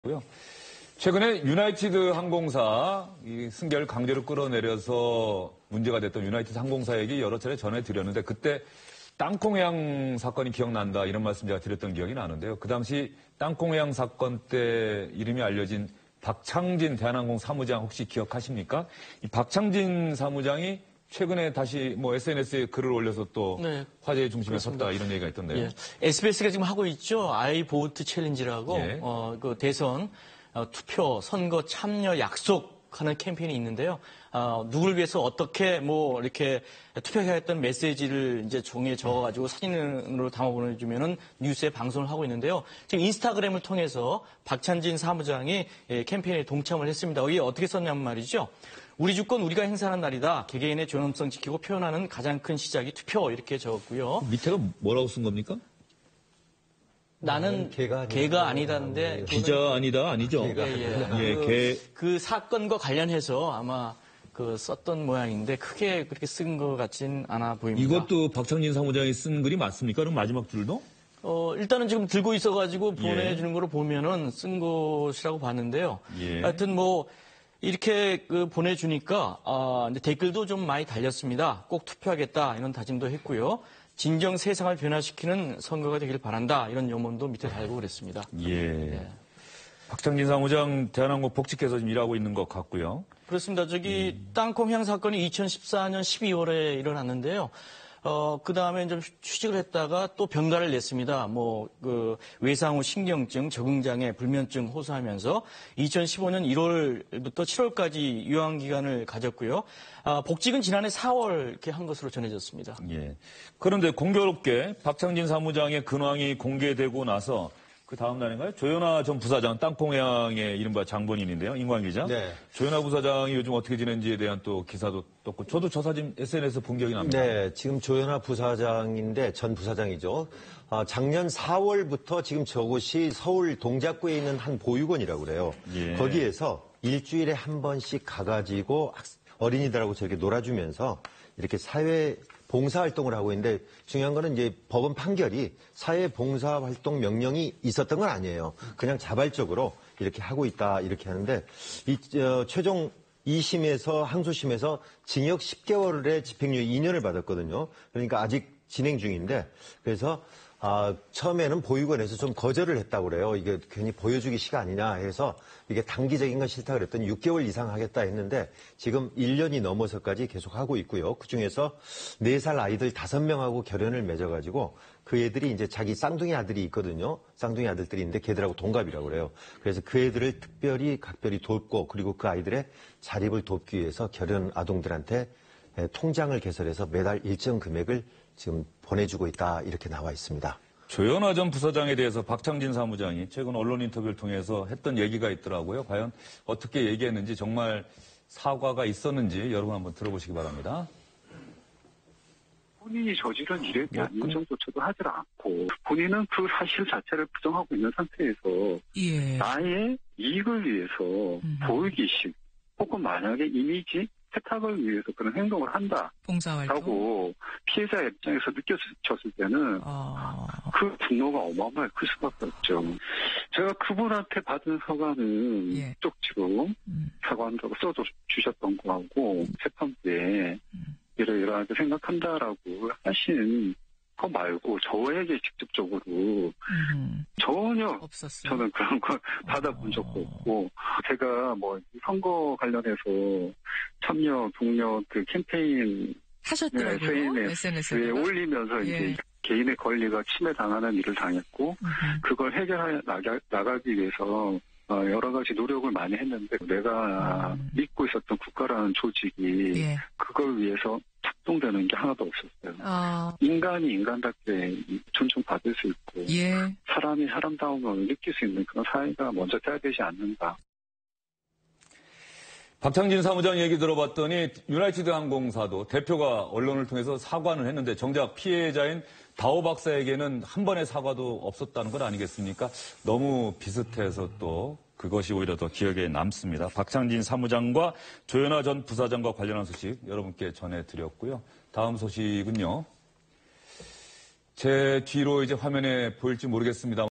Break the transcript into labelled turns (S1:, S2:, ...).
S1: 고요. 최근에 유나이티드 항공사 승계를 강제로 끌어내려서 문제가 됐던 유나이티드 항공사에게 여러 차례 전해드렸는데 그때 땅콩해양 사건이 기억난다 이런 말씀 제가 드렸던 기억이 나는데요. 그 당시 땅콩해양 사건 때 이름이 알려진 박창진 대한항공 사무장 혹시 기억하십니까? 이 박창진 사무장이 최근에 다시 SNS에 글을 올려서 또 화제의 중심에 섰다 이런 얘기가 있던데요.
S2: 예. SBS가 지금 하고 있죠. 아이 보트 챌린지라고 그 대선 투표 선거 참여 약속하는 캠페인이 있는데요. 누구를 위해서 어떻게 이렇게 투표하겠다는 메시지를 이제 종이에 적어가지고 사진으로 담아 보내주면은 뉴스에 방송을 하고 있는데요. 지금 인스타그램을 통해서 박찬진 사무장이 캠페인에 동참을 했습니다. 이게 어떻게 썼냐면 말이죠. 우리 주권 우리가 행사하는 날이다. 개개인의 존엄성 지키고 표현하는 가장 큰 시작이 투표 이렇게 적었고요.
S1: 밑에가 뭐라고 쓴 겁니까?
S2: 나는 개가 아니다인데
S1: 기자 아니다 아니죠?
S2: 그 사건과 관련해서 아마 썼던 모양인데 크게 그렇게 쓴 것 같진 않아 보입니다.
S1: 이것도 박창진 사무장이 쓴 글이 맞습니까? 그럼 마지막 줄도?
S2: 일단은 지금 들고 있어가지고 보내주는 거로 보면은 쓴 것이라고 봤는데요. 하여튼 이렇게 보내주니까 이제 댓글도 좀 많이 달렸습니다. 꼭 투표하겠다 이런 다짐도 했고요. 진정 세상을 변화시키는 선거가 되길 바란다 이런 염원도 밑에 달고 그랬습니다.
S1: 박창진 사무장 대한항공 복직해서 지금 일하고 있는 것 같고요.
S2: 그렇습니다. 땅콩해양 사건이 2014년 12월에 일어났는데요. 그 다음에 좀 휴직을 했다가 또 병가를 냈습니다. 외상후 신경증, 적응장애, 불면증 호소하면서 2015년 1월부터 7월까지 유황기간을 가졌고요. 복직은 지난해 4월 이렇게 한 것으로 전해졌습니다.
S1: 그런데 공교롭게 박창진 사무장의 근황이 공개되고 나서 그 다음 날인가요? 조현아 전 부사장, 땅콩해양의 이른바 장본인인데요. 임광 기자. 조현아 부사장이 요즘 어떻게 지낸지에 대한 또 기사도 떴고, 저도 저 사진 SNS에서 본 기억이 납니다.
S3: 네, 지금 조현아 부사장인데, 전 부사장이죠. 작년 4월부터 지금 저곳이 서울 동작구에 있는 한 보육원이라고 그래요. 거기에서 일주일에 한 번씩 가가지고 어린이들하고 저렇게 놀아주면서 이렇게 사회 봉사활동을 하고 있는데 중요한 거는 이제 법원 판결이 사회봉사활동 명령이 있었던 건 아니에요. 그냥 자발적으로 이렇게 하고 있다 이렇게 하는데 최종 2심에서 항소심에서 징역 10개월에 집행유예 2년을 받았거든요. 그러니까 아직 진행 중인데 그래서 처음에는 보육원에서 좀 거절을 했다고 그래요. 이게 괜히 보여주기 시가 아니냐 해서 이게 단기적인 건 싫다 그랬더니 6개월 이상 하겠다 했는데 지금 1년이 넘어서까지 계속 하고 있고요. 그중에서 4살 아이들 5명하고 결연을 맺어가지고 그 애들이 이제 자기 쌍둥이 아들이 있거든요. 쌍둥이 아들들이 있는데 걔들하고 동갑이라고 그래요. 그래서 그 애들을 각별히 돕고 그리고 그 아이들의 자립을 돕기 위해서 결연 아동들한테 통장을 개설해서 매달 일정 금액을 지금 보내주고 있다 이렇게 나와 있습니다.
S1: 조현아 전 부사장에 대해서 박창진 사무장이 최근 언론 인터뷰를 통해서 했던 얘기가 있더라고요. 과연 어떻게 얘기했는지 정말 사과가 있었는지 여러분 한번 들어보시기 바랍니다.
S4: 본인이 저지른 일에 대한 인정조차도 하지 않고 본인은 그 사실 자체를 부정하고 있는 상태에서 나의 이익을 위해서 보이기식 혹은 만약에 이미지 세탁을 위해서 그런 행동을 한다라고 피해자 입장에서 느껴졌을 때는 그 분노가 어마어마하게 클 수밖에 없죠. 제가 그분한테 받은 사과는 쪽지로 사과한다고 써주셨던 거하고 재판부에 이러이러하게 생각한다라고 하신 거 말고 저에게 직접적으로 전혀 없었어요. 저는 그런 걸 받아본 적도 없고 제가 선거 관련해서 참여 동료 그 캠페인
S5: 하셨더라고요. SNS에
S4: 올리면서 이제 개인의 권리가 침해당하는 일을 당했고 그걸 해결해 나가기 위해서 여러 가지 노력을 많이 했는데 내가 믿고 있었던 국가라는 조직이 그걸 위해서 작동되는 게 하나도 없었어요. 인간이 인간답게 존중받을 수 있고 사람이 사람다움을 느낄 수 있는 그런 사회가 먼저 돼야 되지 않는가.
S1: 박창진 사무장 얘기 들어봤더니 유나이티드 항공사도 대표가 언론을 통해서 사과는 했는데 정작 피해자인 다오 박사에게는 한 번의 사과도 없었다는 것 아니겠습니까? 너무 비슷해서 또 그것이 오히려 더 기억에 남습니다. 박창진 사무장과 조현아 전 부사장과 관련한 소식 여러분께 전해드렸고요. 다음 소식은요. 제 뒤로 이제 화면에 보일지 모르겠습니다.